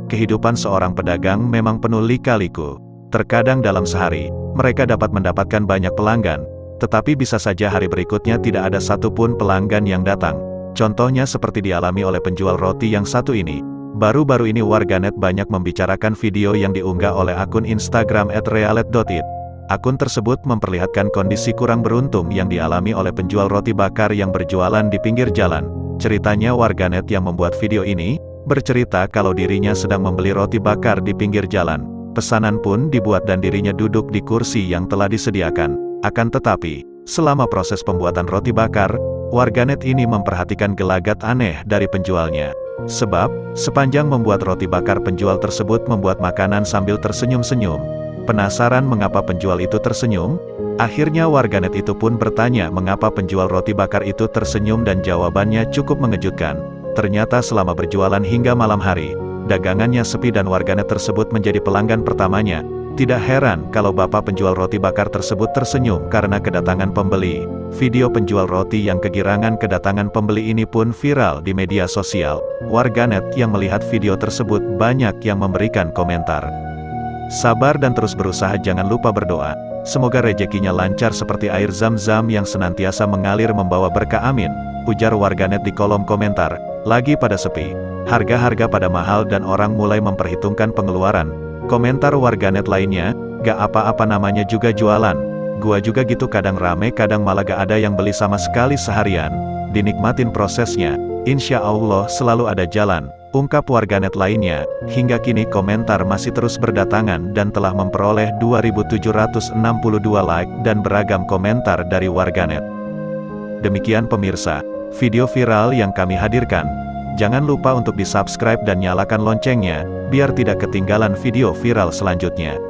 kehidupan seorang pedagang memang penuh lika-liku. Terkadang dalam sehari, mereka dapat mendapatkan banyak pelanggan, tetapi bisa saja hari berikutnya tidak ada satupun pelanggan yang datang. Contohnya seperti dialami oleh penjual roti yang satu ini. Baru-baru ini warganet banyak membicarakan video yang diunggah oleh akun Instagram @realet.it. Akun tersebut memperlihatkan kondisi kurang beruntung yang dialami oleh penjual roti bakar yang berjualan di pinggir jalan. Ceritanya warganet yang membuat video ini, bercerita kalau dirinya sedang membeli roti bakar di pinggir jalan. Pesanan pun dibuat dan dirinya duduk di kursi yang telah disediakan. Akan tetapi, selama proses pembuatan roti bakar, warganet ini memperhatikan gelagat aneh dari penjualnya. Sebab, sepanjang membuat roti bakar penjual tersebut membuat makanan sambil tersenyum-senyum. Penasaran mengapa penjual itu tersenyum? Akhirnya warganet itu pun bertanya mengapa penjual roti bakar itu tersenyum dan jawabannya cukup mengejutkan. Ternyata selama berjualan hingga malam hari, dagangannya sepi dan warganet tersebut menjadi pelanggan pertamanya. Tidak heran kalau bapak penjual roti bakar tersebut tersenyum karena kedatangan pembeli. Video penjual roti yang kegirangan kedatangan pembeli ini pun viral di media sosial. Warganet yang melihat video tersebut banyak yang memberikan komentar. Sabar dan terus berusaha, jangan lupa berdoa. Semoga rezekinya lancar seperti air zam-zam yang senantiasa mengalir membawa berkah, amin. Ujar warganet di kolom komentar. Lagi pada sepi, harga-harga pada mahal dan orang mulai memperhitungkan pengeluaran. Komentar warganet lainnya, gak apa-apa namanya juga jualan. Gua juga gitu, kadang rame kadang malah gak ada yang beli sama sekali seharian. Dinikmatin prosesnya, insya Allah selalu ada jalan, ungkap warganet lainnya. Hingga kini komentar masih terus berdatangan dan telah memperoleh 2.762 like dan beragam komentar dari warganet. Demikian pemirsa, video viral yang kami hadirkan. Jangan lupa untuk di-subscribe dan nyalakan loncengnya, biar tidak ketinggalan video viral selanjutnya.